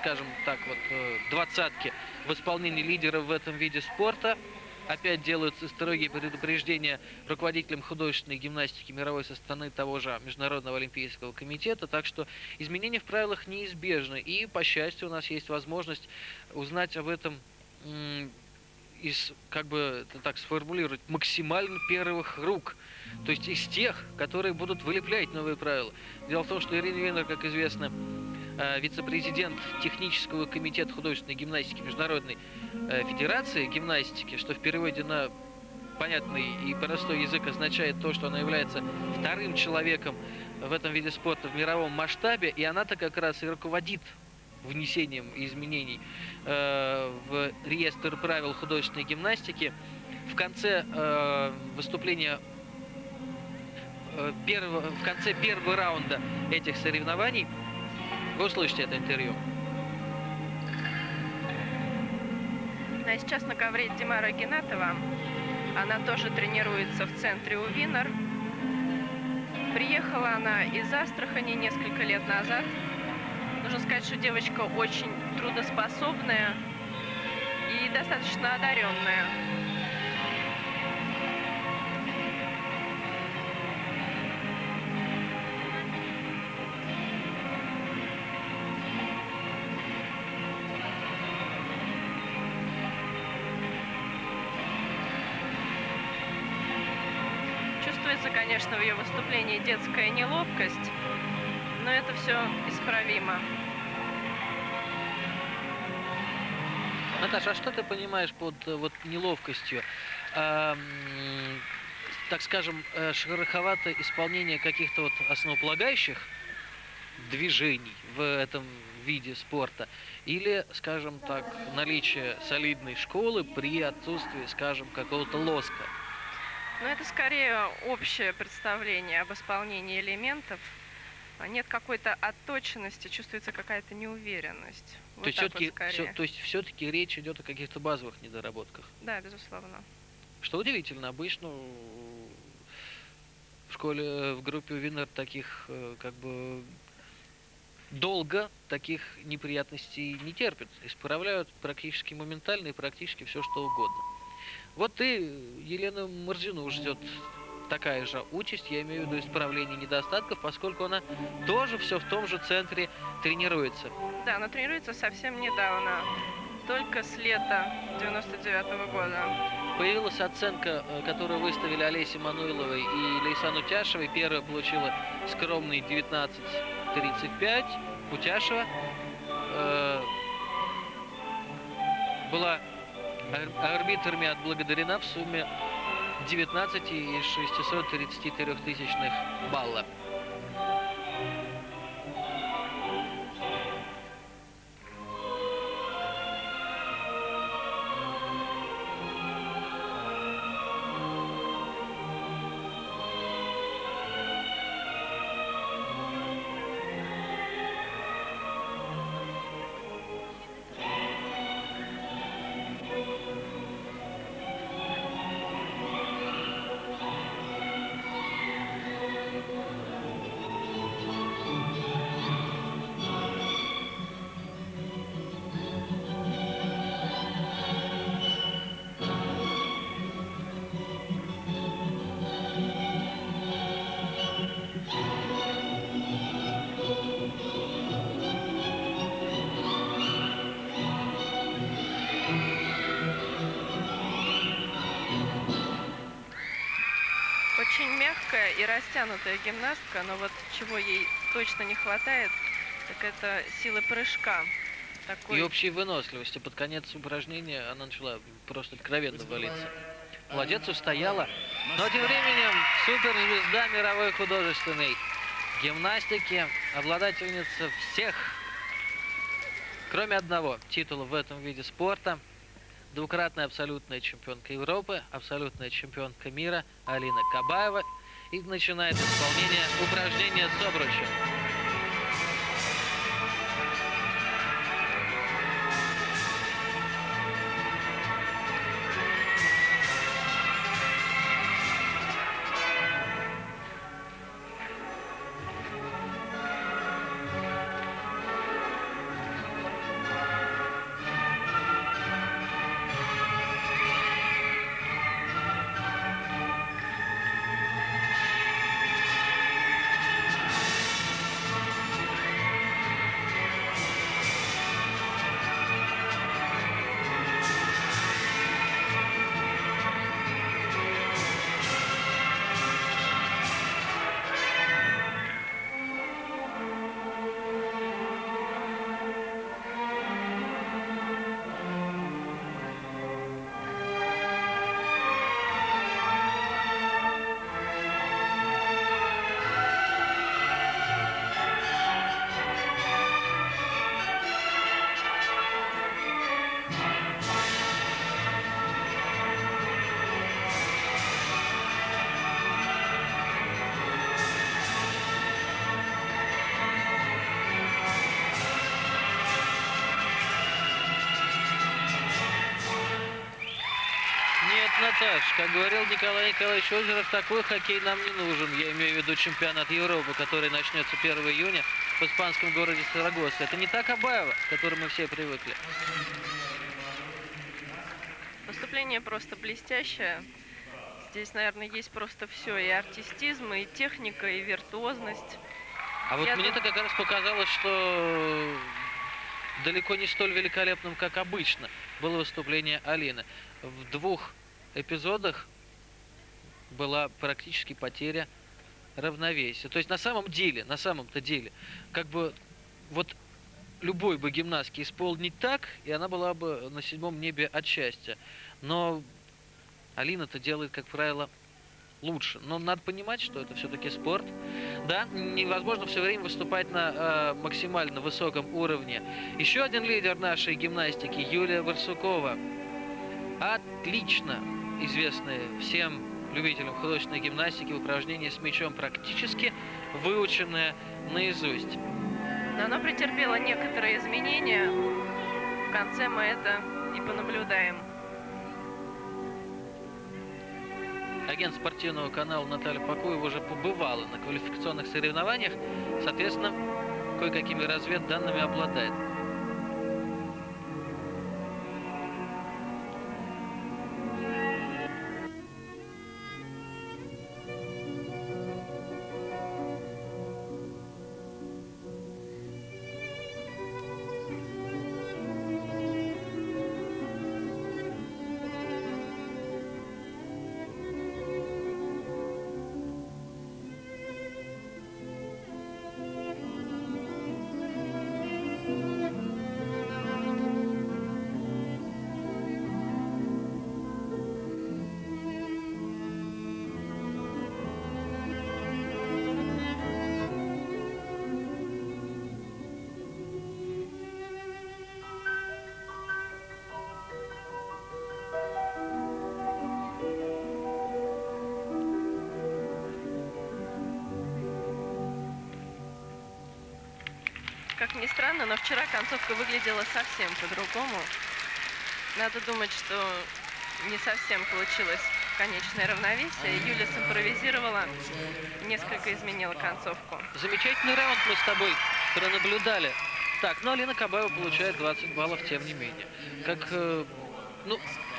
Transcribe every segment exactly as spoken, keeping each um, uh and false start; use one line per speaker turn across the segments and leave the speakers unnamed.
скажем так, вот двадцатки в исполнении лидеров в этом виде спорта. Опять делаются строгие предупреждения руководителям художественной гимнастики мировой со стороны того же Международного олимпийского комитета. Так что изменения в правилах неизбежны. И, по счастью, у нас есть возможность узнать об этом из, как бы это так сформулировать, максимально первых рук. То есть из тех, которые будут вылеплять новые правила. Дело в том, что Ирина Венер, как известно, вице-президент технического комитета художественной гимнастики Международной Федерации гимнастики, что в переводе на понятный и простой язык означает то, что она является вторым человеком в этом виде спорта в мировом масштабе, и она-то как раз и руководит внесением изменений э, в реестр правил художественной гимнастики. В конце э, выступления э, первого, в конце первого раунда этих соревнований вы услышите это интервью.
А сейчас на ковре Димара Геннатова. Она тоже тренируется в центре у Винер. Приехала она из Астрахани несколько лет назад. Нужно сказать, что девочка очень трудоспособная и достаточно одаренная. Чувствуется, конечно, в ее выступлении детская неловкость, но это все исправимо.
Наташа, а что ты понимаешь под вот неловкостью? А, так скажем, шероховатое исполнение каких-то вот основополагающих движений в этом виде спорта? Или, скажем так, наличие солидной школы при отсутствии, скажем, какого-то лоска?
Ну, это скорее общее представление об исполнении элементов. Нет какой-то отточенности, чувствуется какая-то неуверенность.
Вот то, есть вот все, то есть все-таки речь идет о каких-то базовых недоработках?
Да, безусловно.
Что удивительно, обычно в школе, в группе Винер таких, как бы, долго таких неприятностей не терпят. Исправляют практически моментально и практически все, что угодно. Вот и Елену Морзину ждет такая же участь, я имею в виду исправление недостатков, поскольку она тоже все в том же центре тренируется.
Да, она тренируется совсем недавно, только с лета девяносто девятого года.
Появилась оценка, которую выставили Олесе Мануиловой и Лейсан Утяшевой. Первая получила скромный девятнадцать тридцать пять. Утяшева э, была арбитрами отблагодарена в сумме девятнадцать целых шестьсот тридцать три тысячных балла.
Очень мягкая и растянутая гимнастка, но вот чего ей точно не хватает, так это силы прыжка. Такой...
И общей выносливости. Под конец упражнения она начала просто откровенно валиться. Молодец, устояла. Но тем временем суперзвезда мировой художественной гимнастики, обладательница всех, кроме одного, титула в этом виде спорта. Двукратная абсолютная чемпионка Европы, абсолютная чемпионка мира Алина Кабаева. И начинает исполнение упражнения с обручем. Наташ, как говорил Николай Николаевич Озеров, такой хоккей нам не нужен. Я имею в виду чемпионат Европы, который начнется первого июня в испанском городе Сарагоса. Это не та Кабаева, к которой мы все привыкли.
Выступление просто блестящее. Здесь, наверное, есть просто все. И артистизм, и техника, и виртуозность.
А вот
Я
мне-то
дум-
как раз показалось, что далеко не столь великолепным, как обычно, было выступление Алины. В двух эпизодах была практически потеря равновесия. То есть на самом деле, на самом-то деле, как бы вот любой бы гимнастки исполнить так, и она была бы на седьмом небе от счастья. Но Алина-то делает, как правило, лучше. Но надо понимать, что это все-таки спорт. Да, невозможно все время выступать на э, максимально высоком уровне. Еще один лидер нашей гимнастики, Юлия Барсукова. Отлично известная всем любителям художественной гимнастики упражнения с мячом, практически выученная наизусть.
Но оно претерпело некоторые изменения. В конце мы это и понаблюдаем.
Агент спортивного канала Наталья Покуева уже побывала на квалификационных соревнованиях, соответственно, кое-какими разведданными обладает.
Как ни странно, но вчера концовка выглядела совсем по-другому. Надо думать, что не совсем получилось конечное равновесие. Юля симпровизировала, несколько изменила концовку.
Замечательный раунд мы с тобой пронаблюдали. Так, но Алина Кабаева получает двадцать баллов, тем не менее. Как, э, ну,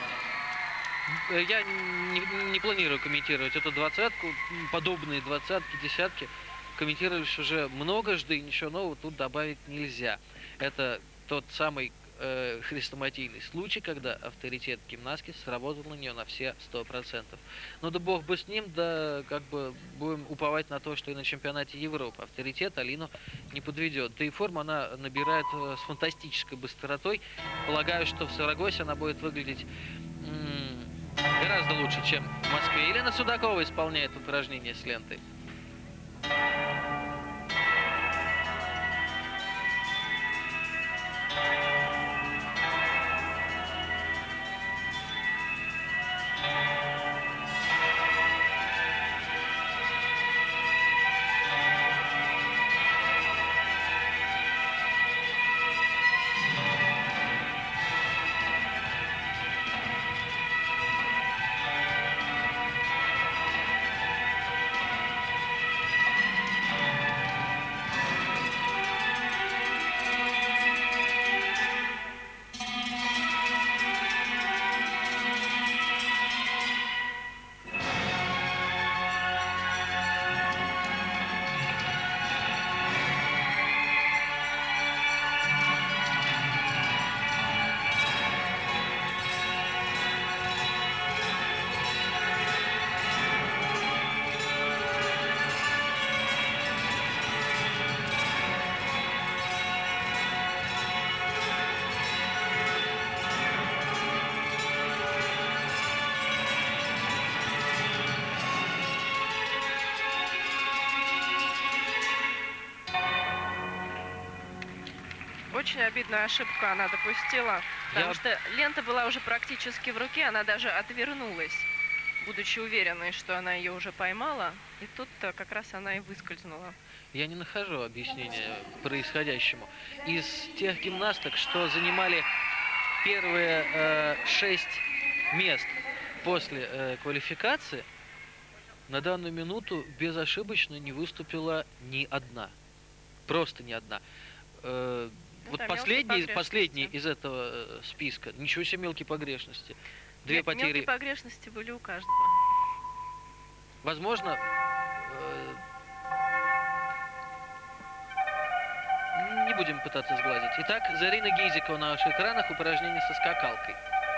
я не, не планирую комментировать эту двадцатку, подобные двадцатки, десятки. Комментировались уже многожды, и ничего нового тут добавить нельзя. Это тот самый э, хрестоматийный случай, когда авторитет гимнастки сработал на нее на все сто процентов. Ну да бог бы с ним, да как бы будем уповать на то, что и на чемпионате Европы авторитет Алину не подведет. Да и форму она набирает э, с фантастической быстротой. Полагаю, что в Сарагосе она будет выглядеть м- гораздо лучше, чем в Москве. Елена Судакова исполняет упражнение с лентой.
Очень обидную ошибку она допустила, потому
Я...
что лента была уже практически в руке, она даже отвернулась, будучи уверенной, что она ее уже поймала, и тут-то как раз она и выскользнула.
Я не нахожу объяснения происходящему. Из тех гимнасток, что занимали первые э, шесть мест после э, квалификации на данную минуту безошибочно не выступила ни одна. Просто ни одна. Э, вот последний, последний из этого э, списка, ничего себе мелкие погрешности. Две
Нет,
потери.
Мелкие погрешности были у каждого.
Возможно, э, не будем пытаться сглазить. Итак, Зарина Гейзикова на ваших экранах, упражнение со скакалкой.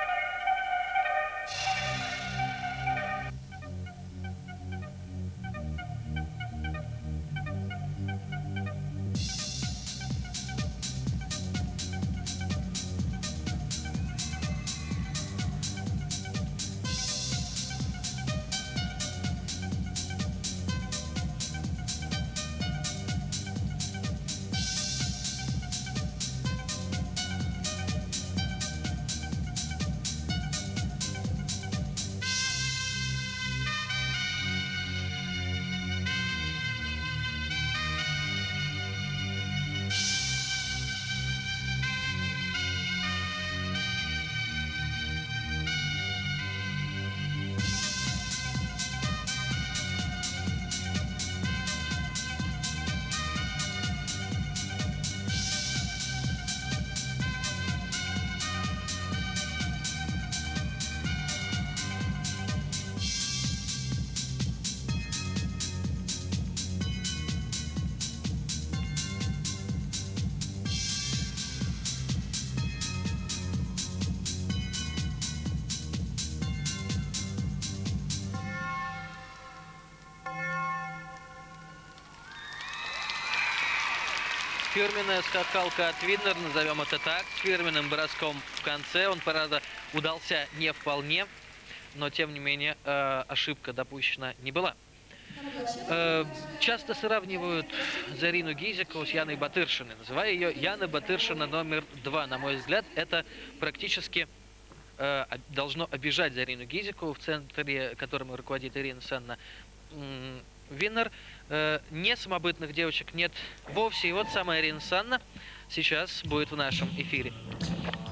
Фирменная скакалка от Виднер, назовем это так, с фирменным броском в конце. Он, правда, удался не вполне, но, тем не менее, э, ошибка допущена не была. Э, часто сравнивают Зарину Гейзикову с Яной Батыршиной, называя ее Яна Батыршина номер два. На мой взгляд, это практически э, должно обижать Зарину Гейзикову, в центре которым руководит Ирина Санна Виннер. Э, не самобытных девочек нет вовсе. И вот самая Ирина Санна сейчас будет в нашем эфире.